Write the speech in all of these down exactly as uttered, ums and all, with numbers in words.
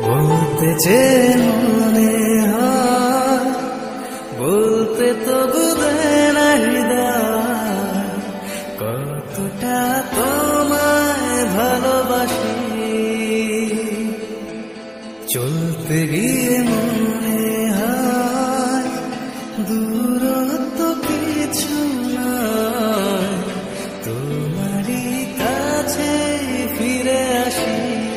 বলতে যে মনে হয় বলতে তো বুঝে না হৃদয়, কতটা তোমায় ভালোবাসি। চলতে গিয়ে মনে হয় দূরত্ব কিছু নয়, তোমারই কাছে ফিরে আসি।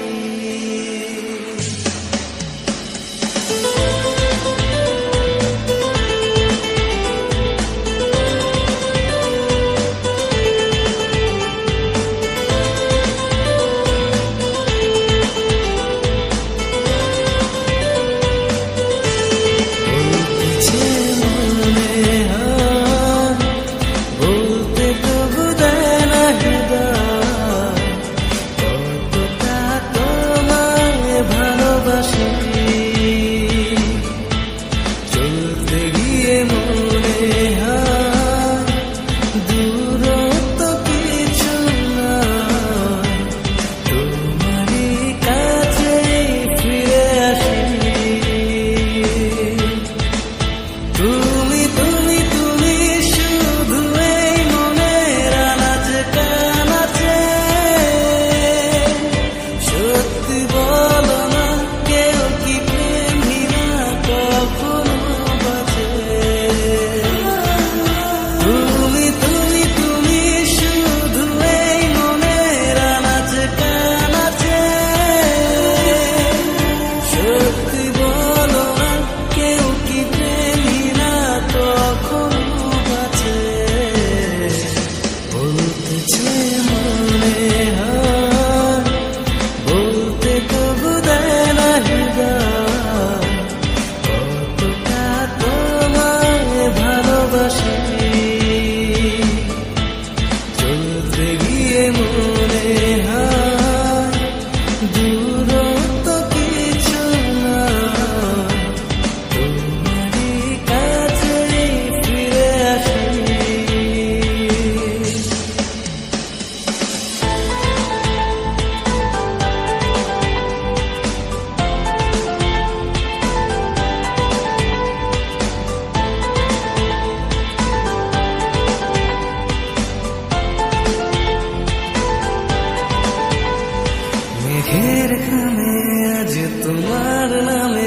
মেঘের খামে আজ তোমার নামে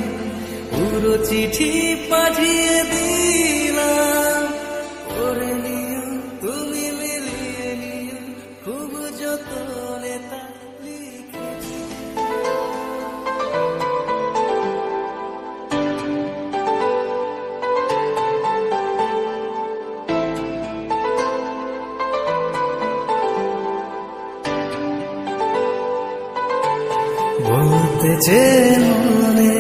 পুরো চিঠি পাঠিয়ে দিলাম, করে নিও তুমি মিলিয়ে নিও খুব যতনে তা লিখেছি। বলতে যে মনে